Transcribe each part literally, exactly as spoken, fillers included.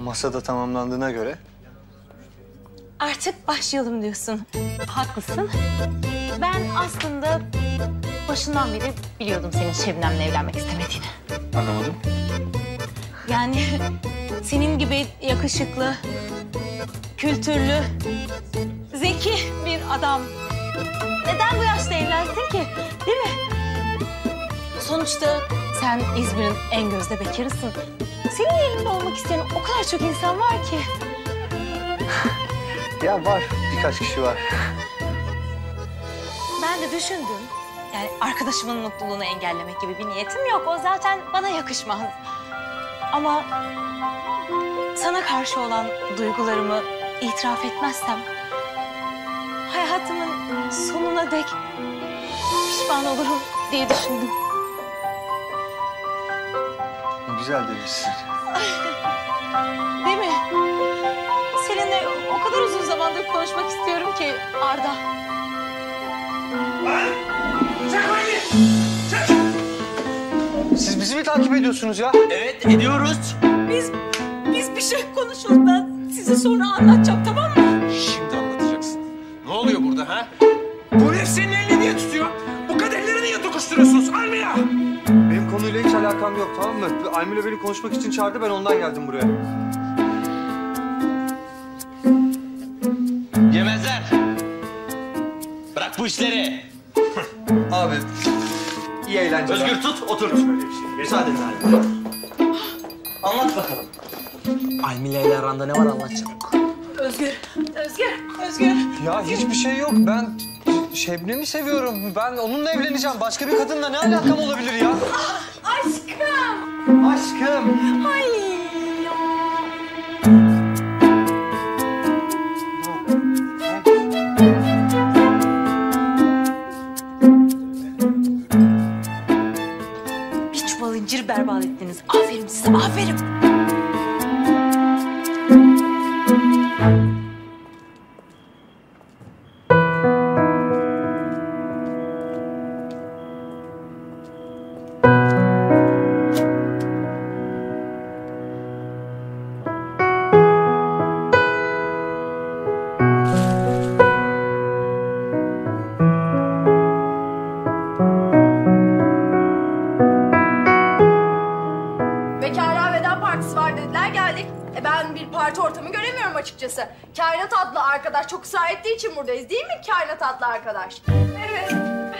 Masada tamamlandığına göre. Artık başlayalım diyorsun. Haklısın. Ben aslında başından beri biliyordum senin Şebnem'le evlenmek istemediğini. Anlamadım. Yani senin gibi yakışıklı, kültürlü, zeki bir adam neden bu yaşta evlensin ki? Değil mi? Sonuçta sen İzmir'in en gözde bekarısın. Senin yerinde olmak isteyen o kadar çok insan var ki. Ya var, birkaç kişi var. Ben de düşündüm. Yani arkadaşımın mutluluğunu engellemek gibi bir niyetim yok. O zaten bana yakışmaz. Ama sana karşı olan duygularımı itiraf etmezsem hayatımın sonuna dek pişman olurum diye düşündüm. Güzel demişsin. Değil mi? Seninle o kadar uzun zamandır konuşmak istiyorum ki Arda. Çek beni! Çek! Siz bizi mi takip ediyorsunuz ya? Evet, ediyoruz. Biz, biz bir şey konuşuyoruz. Ben size sonra anlatacağım, tamam mı? Şimdi anlatacaksın. Ne oluyor burada ha? Bu herif senin elini niye tutuyor? Bu kaderleri niye tokuşturuyorsunuz Almila? Benim konuyla hiç alakam yok, tamam mı? Almila beni konuşmak için çağırdı, ben ondan geldim buraya. Yemezler. Bırak bu işleri. Abi, iyi eğlenceler. Özgür tut, oturt. Müsaade edin abi. Anlat bakalım. Almila ile aranda ne var anlat çabuk. Özgür, Özgür, Özgür. Ya hiçbir şey yok. Ben Şebnem'i seviyorum. Ben onunla evleneceğim. Başka bir kadınla ne alakam olabilir ya? Ah, aşkım. Aşkım. Ay. Bir çuval incir berbat ettiniz. Aferin size, aferin. Açıkçası. Kainat adlı arkadaş çok ısrar ettiği için buradayız değil mi Kainat adlı arkadaş? Evet.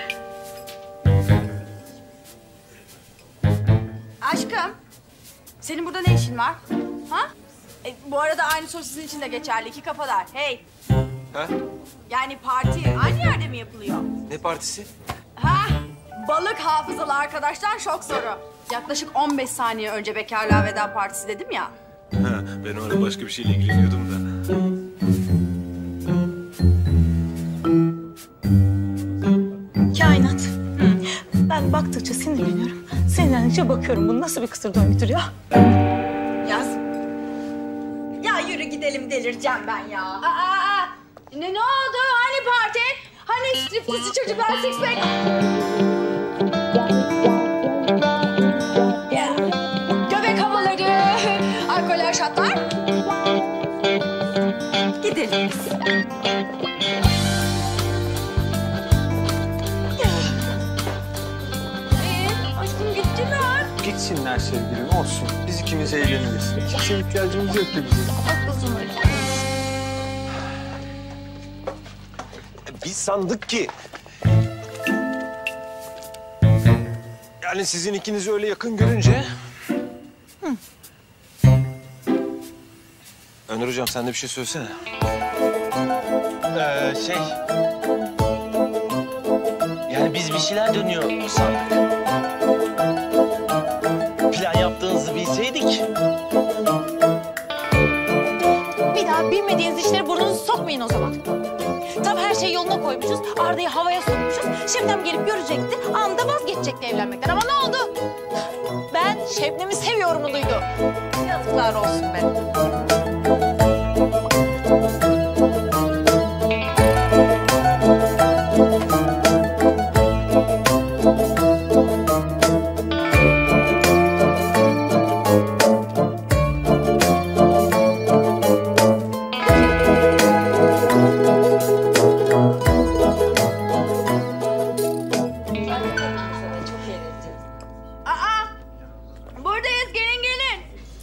Aşkım, senin burada ne işin var? Ha? E, bu arada aynı soru sizin için de geçerli. İki kafalar. Hey. Ha? Yani parti aynı yerde mi yapılıyor? Ne partisi? Ha? Balık hafızalı arkadaşlar şok soru. Yaklaşık on beş saniye önce bekarlığa veda partisi dedim ya. Ha, ben o ara başka bir şeyle ilgileniyordum da. Kainat. Ben baktıkça sinirleniyorum. Sinirlendikçe bakıyorum. Bu nasıl bir kısır döngüdür ya? Yaz. Ya yürü gidelim, delireceğim ben ya. Aa, aa. Ne, ne oldu? Hani parti? Hani striptizi çocuklar six pack? Yeah. Göbek havaları, alkoller, şatlar. Gidelim biz. Ee, aşkım gittiler. Gitsinler sevgilim, olsun. Biz ikimiz eğleniriz. Kimseye ihtiyacımız yok ki bizim. Haklısın aşkım. Biz sandık ki... Yani sizin ikinizi öyle yakın görünce... Hı. Önder hocam sen de bir şey söylesene. Ee, şey... Yani biz bir şeyler dönüyor sandık. Plan yaptığınızı bilseydik. Bir daha bilmediğiniz işleri burnunuzu sokmayın o zaman. Tam her şeyi yoluna koymuşuz, Arda'yı havaya sokmuşuz. Şebnem gelip görecekti, anında vazgeçecekti evlenmekten. Ama ne oldu? Ben Şebnem'i seviyorum duydu. Yazıklar olsun be.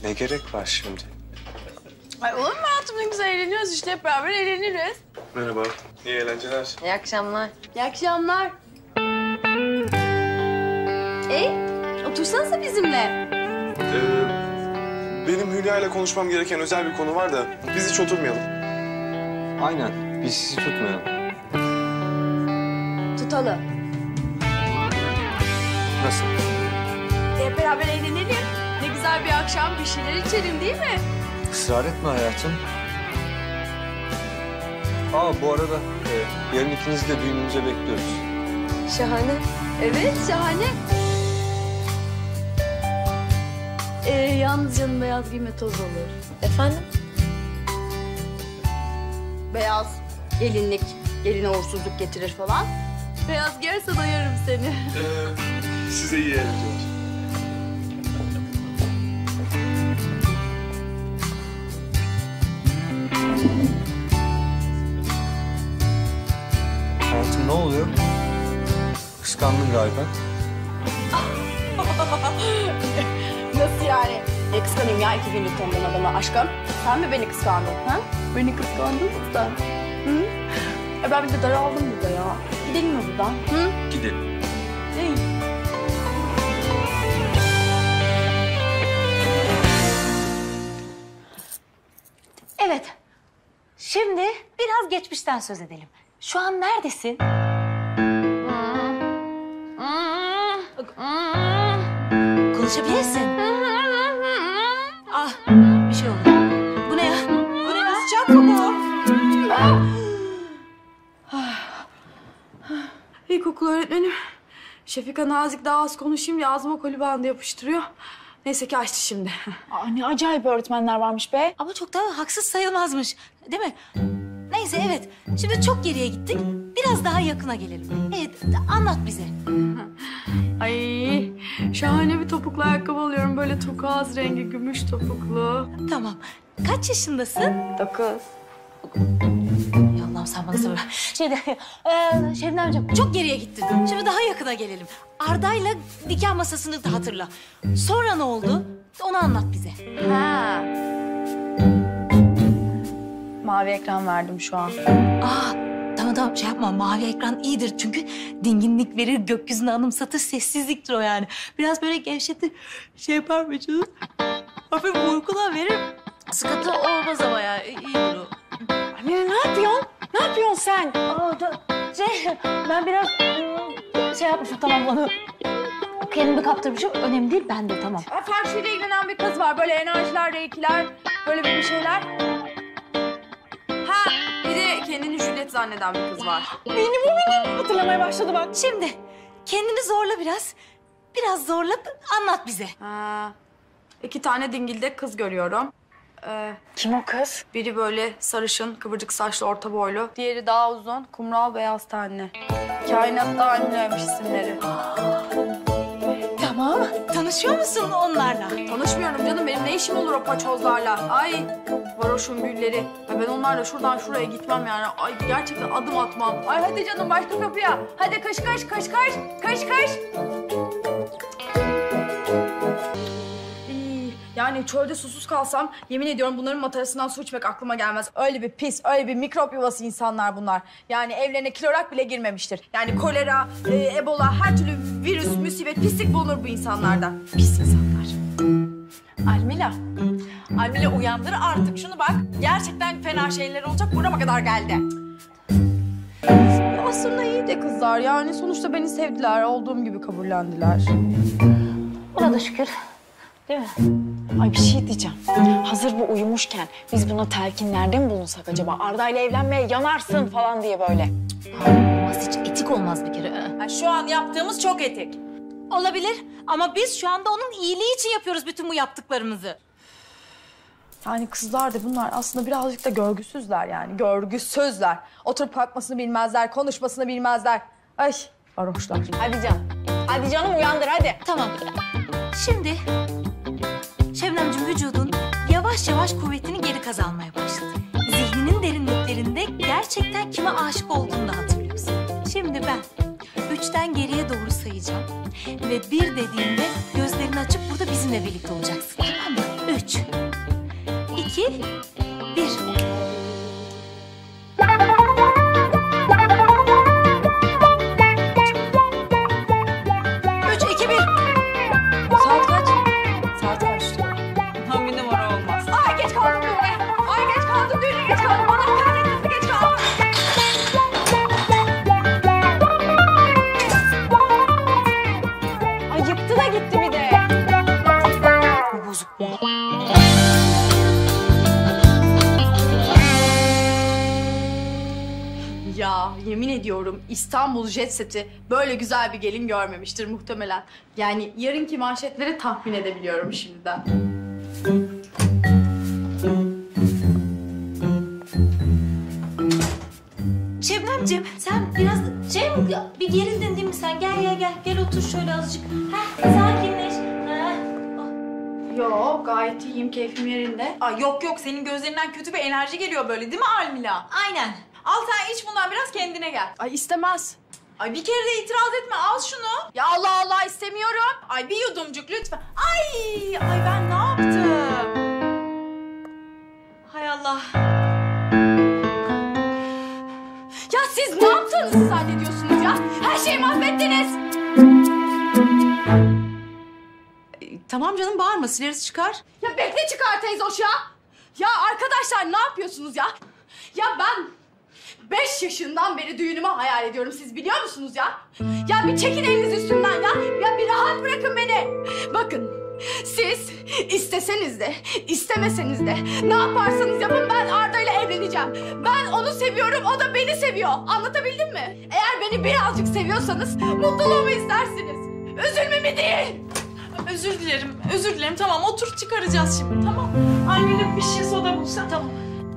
Ne gerek var şimdi? Ay olur mu hayatım, ne güzel eğleniyoruz işte, hep beraber eğleniriz. Merhaba, iyi eğlenceler. İyi akşamlar. İyi akşamlar. E, otursanıza bizimle. Ee, benim Hülya ile konuşmam gereken özel bir konu var da biz hiç oturmayalım. Aynen, biz sizi tutmayalım. Tutalım. Nasıl? Hep beraber eğlenelim. Ne güzel bir akşam, bir şeyler içelim değil mi? Israr etme hayatım. Aa bu arada e, yarın ikinizi de düğünümüze bekliyoruz. Şahane. Evet, şahane. Ee, yalnız canım beyaz giyme toz olur. Efendim? Beyaz, gelinlik, geline uğursuzluk getirir falan. Beyaz giyersen ayarım seni. Ee, size iyi eğlenceler. Hayatım ne oluyor? Kıskandın galiba. Nasıl yani? Ne kıskanayım ya iki günlük tanıdığın adamı aşkım? Sen mi beni kıskandın ha? Beni kıskandın mı sen? Hı? E ben bir de daraldım burada ya. Gidelim mi buradan? Hı? Gidelim. İyi. Evet. Şimdi biraz geçmişten söz edelim. Şu an neredesin? Konuşabilirsin. Ah, bir şey oldu. Bu ne ya? Bu ne ya? Sıcak mı bu? İlkokul öğretmenim. Şefika Nazik daha az konuşayım diye ağzıma koli bandı yapıştırıyor. Neyse ki açtı şimdi. Aa, ne acayip öğretmenler varmış be. Ama çok da haksız sayılmazmış. Değil mi? Neyse evet. Şimdi çok geriye gittik. Biraz daha yakına gelelim. Evet, anlat bize. Ay şahane bir topuklu ayakkabı alıyorum. Böyle turkuaz rengi gümüş topuklu. Tamam. Kaç yaşındasın? Dokuz. Ya Allah'ım sen bana sabır ver. Şimdi, e, Şebnemciğim çok geriye gittin. Şimdi daha yakına gelelim. Arda'yla nikah masasını da hatırla. Sonra ne oldu? Onu anlat bize. Ha. Mavi ekran verdim şu an. Aa, tamam tamam şey yapma. Mavi ekran iyidir çünkü dinginlik verir, gökyüzünü anımsatır, sessizliktir o yani. Biraz böyle gevşetir, şey yapar mı canım? Hafif uykuda verir. Sıkıntı olmaz ama ya, iyidir o. Anne ne yapıyorsun? Ne yapıyorsun sen? Aa, da, şey, ben biraz ıı, şey yapmışım, tamam onu kendimi kaptırmışım. Önemli değil, ben de tamam. Feng Shui'yle ilgilenen bir kız var. Böyle enerjiler, reikiler, böyle bir şeyler. Ha, bir de kendini Juliet zanneden bir kız var. Benim o benim. Hatırlamaya başladı bak. Şimdi kendini zorla biraz. Biraz zorla anlat bize. Ha, iki tane dingilde kız görüyorum. Ee, Kim o kız? biri böyle sarışın, kıvırcık saçlı, orta boylu. Diğeri daha uzun, kumral, beyaz tenli. Kainatta aynıymış isimleri. Tamam. Tanışıyor musun onlarla? Tanışmıyorum canım. Benim ne işim olur o paçozlarla? Ay varoşun gülleri. Ay ben onlarla şuradan şuraya gitmem yani. Ay gerçekten adım atmam. Ay hadi canım başka kapıya. Hadi kış kış kış kış kış kış. İyi, yani çölde susuz kalsam yemin ediyorum bunların matarasından su içmek aklıma gelmez. Öyle bir pis, öyle bir mikrop yuvası insanlar bunlar. Yani evlerine klorak bile girmemiştir. Yani kolera, e, ebola, her türlü virüs, musibet, pislik bulunur bu insanlarda. Pis insanlar. Almila. Almila uyandır artık. Şunu bak. Gerçekten fena şeyler olacak. Burama kadar geldi. Aslında iyi de kızlar yani sonuçta beni sevdiler, olduğum gibi kabullendiler. Buna da şükür. Değil mi? Ay bir şey diyeceğim. Hazır bu uyumuşken biz buna telkinlerde mi bulunsak acaba? Arda ile evlenmeye yanarsın falan diye böyle. Olmaz, hiç etik olmaz bir kere. Ha, şu an yaptığımız çok etik. Olabilir ama biz şu anda onun iyiliği için yapıyoruz bütün bu yaptıklarımızı. Yani kızlar da bunlar aslında birazcık da görgüsüzler yani. Görgüsüzler. Oturup kalkmasını bilmezler, konuşmasını bilmezler. Ay varoşlar. Hadi canım. Hadi canım uyandır hadi. Tamam. Şimdi Şebnemciğim vücudun yavaş yavaş kuvvetini geri kazanmaya başladı. Zihninin derinliklerinde gerçekten kime aşık olduğunu da hatırlıyorsun. Şimdi ben üçten geriye doğru sayacağım. Ve bir dediğimde gözlerini açıp burada bizimle birlikte olacaksın. Tamam mı? Üç, iki, bir. Üç, iki, bir. Saat kaç? Saat kaç? Tam bir numara olmaz. Ay geç kaldım düğüne. Ay geç kaldım düğüne geç kaldım. Allah kahretsin geç kaldım. Ay yıktı da gitti bir de. Bu bozuk bu. Ya yemin ediyorum İstanbul Jet Set'i böyle güzel bir gelin görmemiştir muhtemelen. Yani yarınki manşetleri tahmin edebiliyorum şimdiden. Şebnemciğim sen biraz şey mi, bir gerildin değil mi sen? Gel gel gel, gel otur şöyle azıcık. Heh, sakinleş. Heh. Yo gayet iyiyim, keyfim yerinde. Ay yok yok, senin gözlerinden kötü bir enerji geliyor böyle değil mi Almila? Aynen. Al sen iç bundan, biraz kendine gel. Ay istemez. Ay bir kere de itiraz etme, al şunu. Ya Allah Allah istemiyorum. Ay bir yudumcuk lütfen. Ay, ay ben ne yaptım? Hay Allah. Ya siz ne yaptığınızı zannediyorsunuz ya? Her şeyi mahvettiniz. Tamam canım, bağırma, sileriz çıkar. Ya bekle çıkar teyze hoş ya. Ya arkadaşlar ne yapıyorsunuz ya? Ya ben beş yaşından beri düğünümü hayal ediyorum, siz biliyor musunuz ya? Ya bir çekin eliniz üstümden ya. Ya bir rahat bırakın beni. Bakın siz isteseniz de istemeseniz de ne yaparsanız yapın ben Arda ile evleneceğim. Ben onu seviyorum, o da beni seviyor. Anlatabildim mi? Eğer beni birazcık seviyorsanız mutluluğumu istersiniz. Üzülmemi değil. Özür dilerim, özür dilerim. Tamam, otur çıkaracağız şimdi, tamam. Almila bir şişe soda bulsan. Tamam.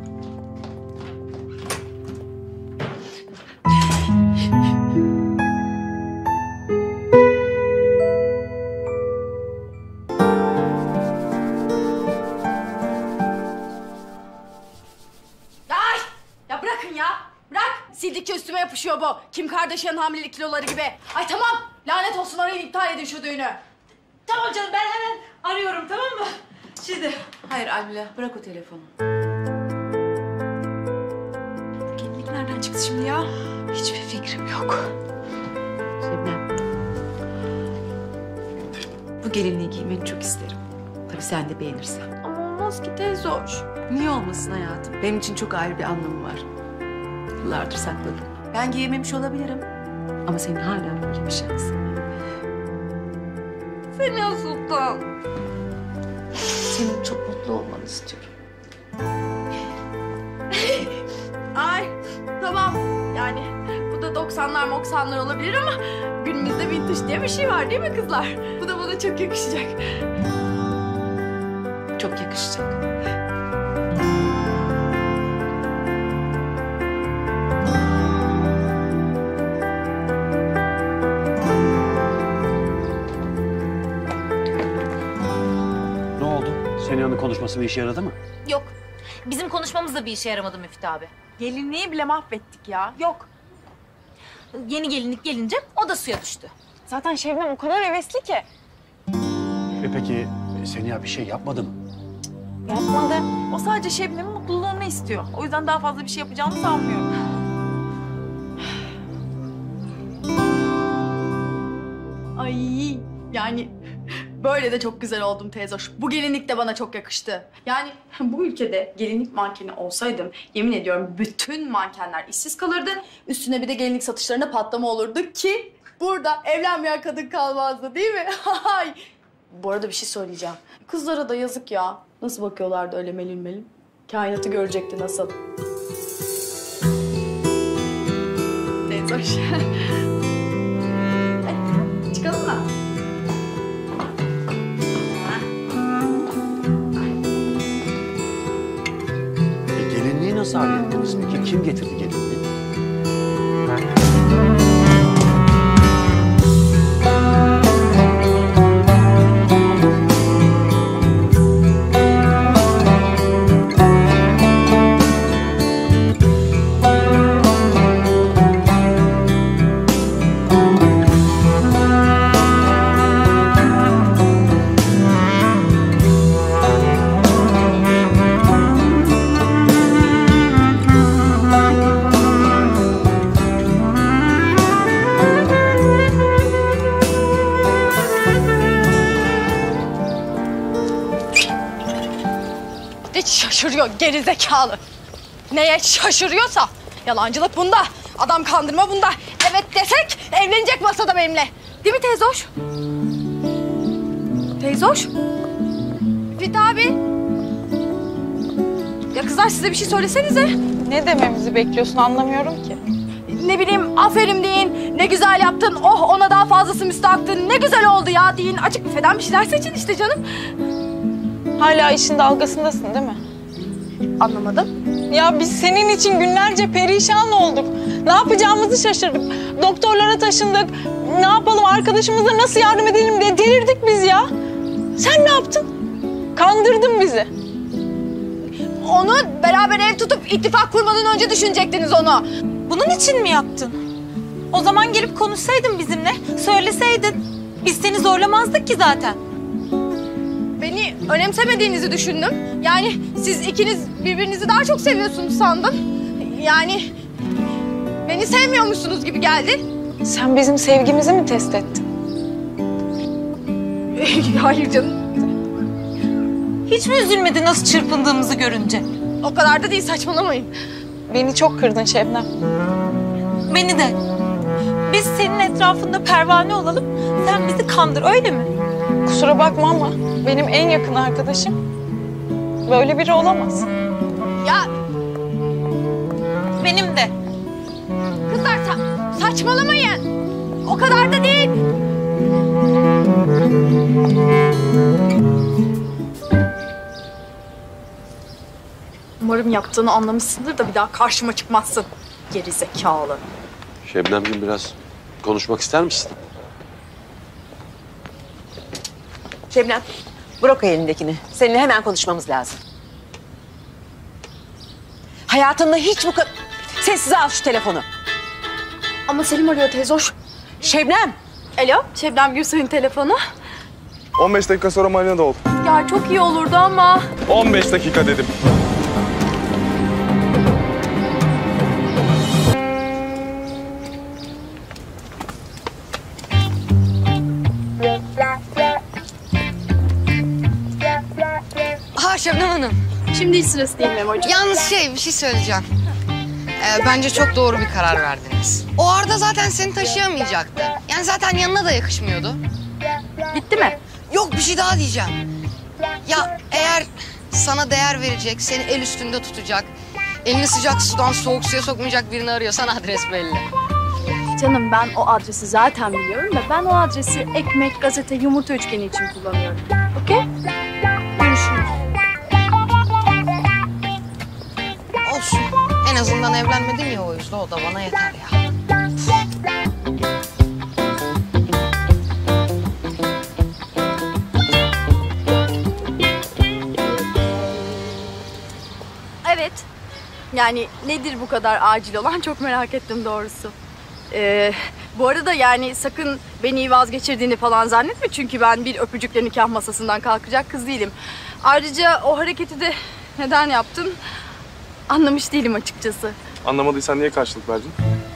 Ay! Ya bırakın ya. Bırak. Sildikçe üstüme yapışıyor bu. Kim Kardashian hamilelik kiloları gibi. Ay tamam. Lanet olsun, arayın, iptal edin şu düğünü. Tamam canım, ben hemen arıyorum, tamam mı? Şimdi, hayır Almila, bırak o telefonu. Gelinlik nereden çıktı şimdi ya? Hiçbir fikrim yok. Şebnem. Bu gelinliği giymeni çok isterim. Tabii sen de beğenirsen. Ama olmaz ki teyze hoş. Niye olmasın hayatım? Benim için çok ayrı bir anlamı var. Yıllardır sakladım. Ben giyememiş olabilirim. Ama senin hala böyle bir şansın. Seni Sultan. Senin çok mutlu olmanı istiyorum. Ay tamam. Yani bu da doksanlar moksanlar olabilir ama günümüzde vintage diye bir şey var değil mi kızlar? Bu da bana çok yakışacak. Çok yakışacak. Ne oldu? Sena'nın konuşması bir işe yaradı mı? Yok. Bizim konuşmamız da bir işe yaramadı Müftü abi. Gelinliği bile mahvettik ya. Yok. Yeni gelinlik gelince o da suya düştü. Zaten Şebnem o kadar hevesli ki. E peki Sena bir şey yapmadı mı? Yapmadı. O sadece Şebnem'in mutluluğunu istiyor. O yüzden daha fazla bir şey yapacağını sanmıyorum. Ay yani böyle de çok güzel oldum teyze hoş. Bu gelinlik de bana çok yakıştı. Yani bu ülkede gelinlik mankeni olsaydım yemin ediyorum bütün mankenler işsiz kalırdı. Üstüne bir de gelinlik satışlarında patlama olurdu ki burada evlenmeyen kadın kalmazdı değil mi? Hay. Bu arada bir şey söyleyeceğim. Kızlara da yazık ya. Nasıl bakıyorlardı öyle melin melin. Kainatı görecekti nasıl. Teyze hoş. Eh, çıkalım mı? E, gelinliği nasıl hallettiniz peki? Kim getirdi gelinliği? Hiç şaşırıyor gerizekalı. Neye şaşırıyorsa. Yalancılık bunda. Adam kandırma bunda. Evet desek evlenecek masada benimle. Değil mi teyzoş? Teyzoş? Fit abi. Ya kızlar size bir şey söylesenize. Ne dememizi bekliyorsun anlamıyorum ki. Ne bileyim aferin deyin. Ne güzel yaptın. Oh ona daha fazlası müstahaktın. Ne güzel oldu ya deyin. Açık büfeden bir şeyler seçin işte canım. Hala işin dalgasındasın değil mi? Anlamadım. Ya biz senin için günlerce perişan olduk. Ne yapacağımızı şaşırdık. Doktorlara taşındık. Ne yapalım, arkadaşımıza nasıl yardım edelim diye delirdik biz ya. Sen ne yaptın? Kandırdın bizi. Onu beraber ev tutup ittifak kurmadan önce düşünecektiniz onu. Bunun için mi yaptın? O zaman gelip konuşsaydın bizimle, söyleseydin. Biz seni zorlamazdık ki zaten. Beni önemsemediğinizi düşündüm. Yani siz ikiniz birbirinizi daha çok seviyorsunuz sandım. Yani beni sevmiyormuşsunuz gibi geldi. Sen bizim sevgimizi mi test ettin? Hayır canım. Hiç mi üzülmedi nasıl çırpındığımızı görünce? O kadar da değil, saçmalamayın. Beni çok kırdın Şebnem. Beni de. Biz senin etrafında pervane olalım, sen bizi kandır, öyle mi? Kusura bakma ama benim en yakın arkadaşım böyle biri olamaz. Ya Benim de. kızlar sa- saçmalamayın. O kadar da değil. Umarım yaptığını anlamışsındır da bir daha karşıma çıkmazsın. Geri zekalı. Şebnemciğim biraz konuşmak ister misin? Şebnem, bırak o elindekini. Seninle hemen konuşmamız lazım. Hayatında hiç bu kadar... Sessize al şu telefonu. Ama Selim arıyor teyzoş. Şebnem! Alo, Şebnem Gürsoy'un telefonu. on beş dakika sonra marinada ol. Ya çok iyi olurdu ama. on beş dakika dedim. Ha Şebnem Hanım. Şimdi hiç sırası değil Memo'cuğum. Yalnız şey bir şey söyleyeceğim. Ee, bence çok doğru bir karar verdiniz. O Arda zaten seni taşıyamayacaktı. Yani zaten yanına da yakışmıyordu. Bitti mi? Yok bir şey daha diyeceğim. Ya eğer sana değer verecek, seni el üstünde tutacak, elini sıcak sudan soğuk suya sokmayacak birini arıyorsan adres belli. Canım ben o adresi zaten biliyorum da ben o adresi ekmek, gazete, yumurta üçgeni için kullanıyorum. Okey? Görüşürüz. Olsun. En azından evlenmedin ya o yüzden o da bana yeter ya. Evet. Yani nedir bu kadar acil olan çok merak ettim doğrusu. Ee, bu arada yani sakın beni vazgeçirdiğini falan zannetme. Çünkü ben bir öpücükle nikah masasından kalkacak kız değilim. Ayrıca o hareketi de neden yaptın anlamış değilim açıkçası. Anlamadıysan niye karşılık verdin?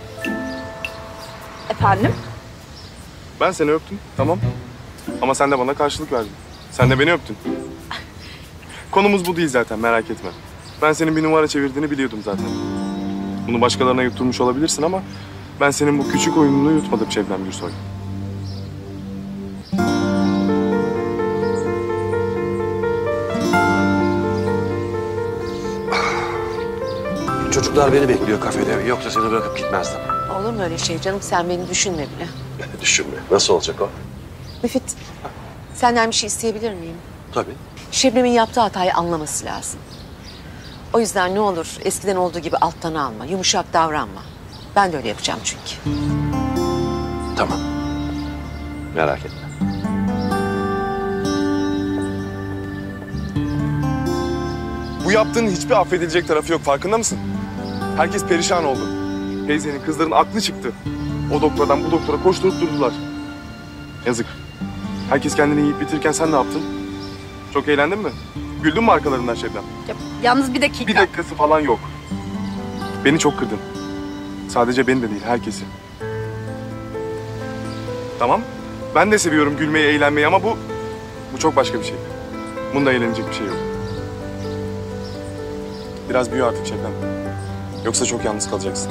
Efendim? Ben seni öptüm, tamam. Ama sen de bana karşılık verdin. Sen de beni öptün. Konumuz bu değil zaten, merak etme. Ben senin bir numara çevirdiğini biliyordum zaten. Bunu başkalarına yutturmuş olabilirsin ama... ben senin bu küçük oyununu yutmadım Şebnem Gürsoy. Çocuklar beni bekliyor kafede. Yoksa seni bırakıp gitmezdim. Olur mu öyle şey canım? Sen beni düşünme bile. Düşünme. Nasıl olacak o? Müfit, senden bir şey isteyebilir miyim? Tabii. Şebnem'in yaptığı hatayı anlaması lazım. O yüzden ne olur eskiden olduğu gibi alttan alma, yumuşak davranma. Ben de öyle yapacağım çünkü. Tamam. Merak etme. Bu yaptığın hiçbir affedilecek tarafı yok, farkında mısın? Herkes perişan oldu. Teyzenin, kızların aklı çıktı. O doktordan bu doktora koşturup durdular. Yazık. Herkes kendini yiyip bitirirken sen ne yaptın? Çok eğlendin mi? Güldün mü arkalarından Şebnem? Ya, yalnız bir dakika. Bir dakikası falan yok. Beni çok kırdın. Sadece beni de değil, herkesi. Tamam. Ben de seviyorum gülmeyi, eğlenmeyi ama bu... bu çok başka bir şey. Bunda eğlenecek bir şey yok. Biraz büyü artık Şebnem. Yoksa çok yalnız kalacaksın.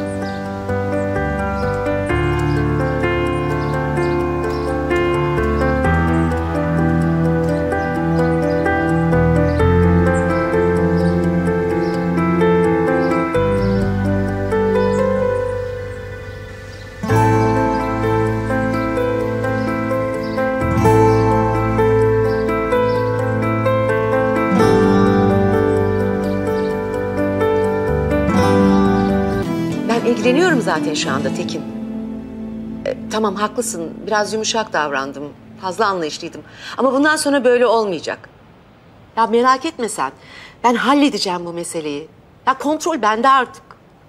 İlgileniyorum zaten şu anda Tekin. E, tamam haklısın. Biraz yumuşak davrandım. Fazla anlayışlıydım. Ama bundan sonra böyle olmayacak. Ya merak etme sen. Ben halledeceğim bu meseleyi. Ya kontrol bende artık.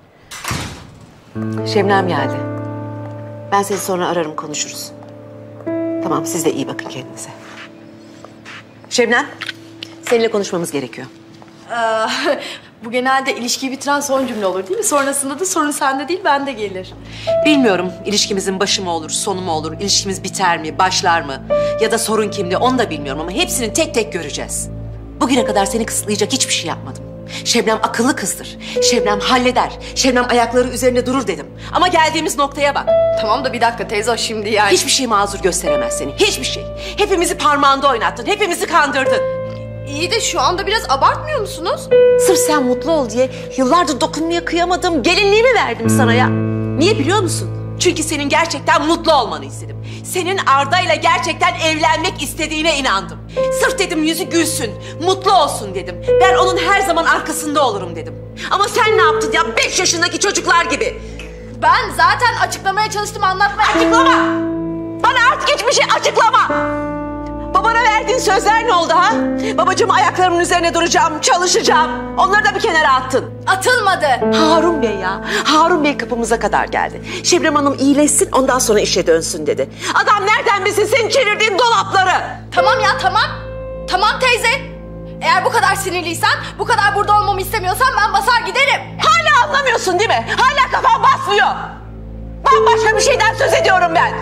Şebnem geldi. Ben seni sonra ararım, konuşuruz. Tamam, siz de iyi bakın kendinize. Şebnem, seninle konuşmamız gerekiyor. Aa, bu genelde ilişkiyi bitiren son cümle olur değil mi? Sonrasında da sorun sende değil, bende gelir. Bilmiyorum ilişkimizin başı mı olur, sonu mu olur, ilişkimiz biter mi, başlar mı? Ya da sorun kimde onu da bilmiyorum ama hepsini tek tek göreceğiz. Bugüne kadar seni kısıtlayacak hiçbir şey yapmadım. Şebnem akıllı kızdır. Şebnem halleder. Şebnem ayakları üzerinde durur dedim. Ama geldiğimiz noktaya bak. Tamam da bir dakika teyze, o şimdi yani. Hiçbir şey mazur gösteremez seni. Hiçbir şey. Hepimizi parmağında oynattın. Hepimizi kandırdın. İyi de şu anda biraz abartmıyor musunuz? Sırf sen mutlu ol diye yıllardır dokunmaya kıyamadım. Gelinliğimi verdim sana ya. Niye biliyor musun? Çünkü senin gerçekten mutlu olmanı istedim. Senin Arda'yla gerçekten evlenmek istediğine inandım. Sırf dedim yüzü gülsün, mutlu olsun dedim. Ben onun her zaman arkasında olurum dedim. Ama sen ne yaptın ya? Beş yaşındaki çocuklar gibi. Ben zaten açıklamaya çalıştım, anlatmaya... Açıklama! Bana artık hiçbir şey açıklama! Babana verdiğin sözler ne oldu ha? Babacığım ayaklarımın üzerine duracağım, çalışacağım. Onları da bir kenara attın. Atılmadı. Harun Bey ya. Harun Bey kapımıza kadar geldi. Şebnem Hanım iyileşsin ondan sonra işe dönsün dedi. Adam nereden bilsin senin çevirdiğin dolapları? Tamam ya tamam. Tamam teyze. Eğer bu kadar sinirliysen, bu kadar burada olmamı istemiyorsan ben basar giderim. Hala anlamıyorsun değil mi? Hala kafan basmıyor. Bambaşka bir şeyden söz ediyorum ben.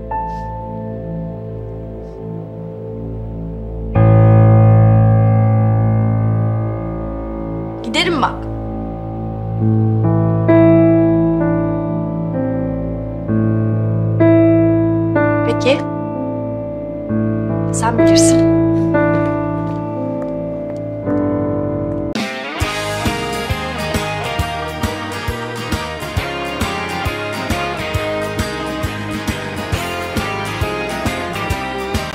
Giderim bak. Peki. Sen bilirsin.